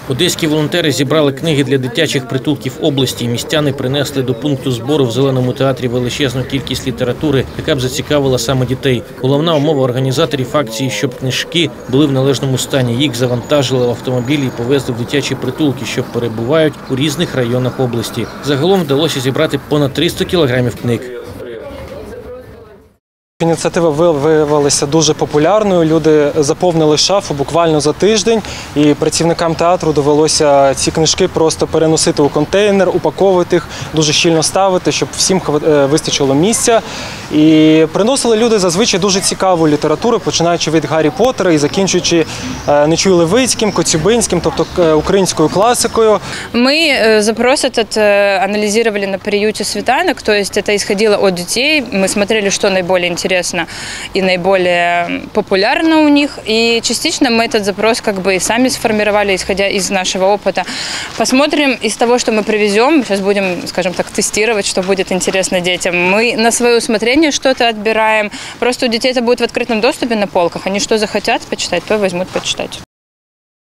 Одеські волонтери зібрали книги для дитячих притулків області. Містяни принесли до пункту збору в Зеленому театрі величезну кількість літератури, яка б зацікавила саме дітей. Головна умова організаторів акції, щоб книжки були в належному стані. Їх завантажили в автомобілі і повезли в дитячі притулки, що перебувають у різних районах області. Загалом вдалося зібрати понад 300 кілограмів книг. Ініціатива виявилася дуже популярною, люди заповнили шафу буквально за тиждень, і працівникам театру довелося ці книжки просто переносити у контейнер, упаковувати їх, дуже щільно ставити, щоб всім вистачило місця. І приносили люди зазвичай дуже цікаву літературу, починаючи від Гаррі Поттера і закінчуючи Нечуй Левицьким, Коцюбинським, тобто українською класикою. Мы запрос этот анализировали на приюте «Светанок», то есть это исходило от детей, мы смотрели, что наиболее интересно и наиболее популярно у них, и частично мы этот запрос как бы и сами сформировали, исходя из нашего опыта. Посмотрим из того, что мы привезем, сейчас будем, скажем так, тестировать, что будет интересно детям. Мы на свое усмотрение что-то отбираем, просто у детей это будет в открытом доступе на полках, они что захотят почитать, то возьмут почитать.